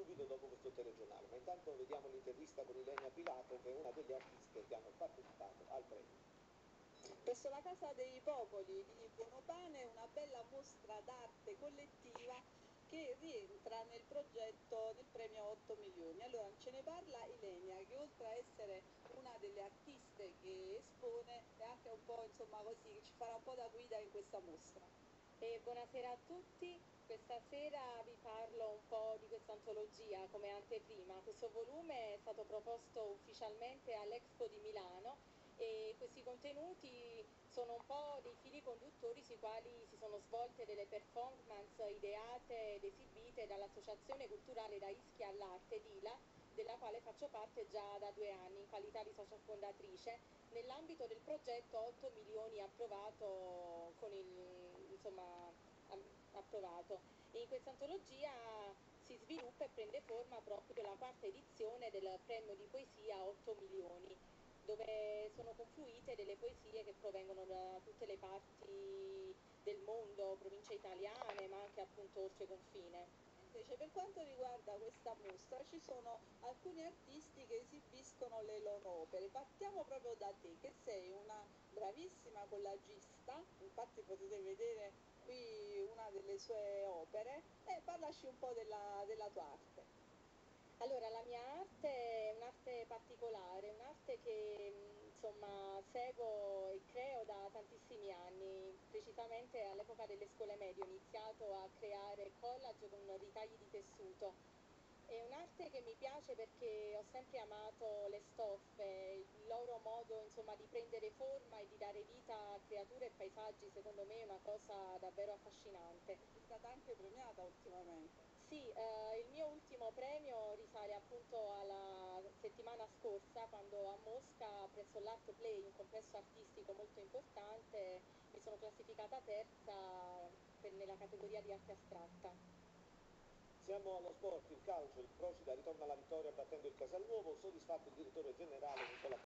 subito dopo questo telegiornale, ma intanto vediamo l'intervista con Ilenia Pilato, che è una delle artiste che hanno partecipato al premio. Presso la Casa dei Popoli di Buonopane una bella mostra d'arte collettiva che rientra nel progetto del premio 8 milioni. Allora ce ne parla Ilenia, che oltre a essere una delle artiste che espone è anche un po', insomma, così, che ci farà un po' da guida in questa mostra. Buonasera a tutti, questa sera vi parlo un po' di questa antologia come anteprima. Questo volume è stato proposto ufficialmente all'Expo di Milano e questi contenuti sono un po' dei fili conduttori sui quali si sono svolte delle performance ideate ed esibite dall'Associazione Culturale da Ischia all'Arte DILA, della quale faccio parte già da 2 anni in qualità di socia fondatrice, nell'ambito del progetto 8 milioni approvato con approvato. E in questa antologia si sviluppa e prende forma proprio la 4ª edizione del premio di poesia 8 milioni, dove sono confluite delle poesie che provengono da tutte le parti del mondo, province italiane, ma anche appunto oltre confine. Invece per quanto riguarda questa mostra ci sono alcuni artisti che esibiscono le loro opere. Partiamo proprio da te, che sei una bravissima collagista, infatti potete vedere qui una delle sue opere, e parlaci un po' della tua arte. Allora, la mia arte è un'arte particolare, un'arte che insomma seguo e creo da tantissimi anni, precisamente all'epoca delle scuole medie ho iniziato a creare collage con ritagli di tessuto. È un'arte che mi piace perché ho sempre amato le stoffe, il loro modo insomma di prendere forma e di dare vita a creature e paesaggi, secondo me è una cosa davvero affascinante. È stata anche premiata ultimamente. Sì, il mio ultimo premio risale appunto alla settimana scorsa, quando a Mosca, presso l'Art Play, un complesso artistico molto importante, mi sono classificata terza nella categoria di arte astratta. Siamo allo sport, il calcio, il Procida ritorna alla vittoria battendo il Casalnuovo, soddisfatto il direttore generale Nicola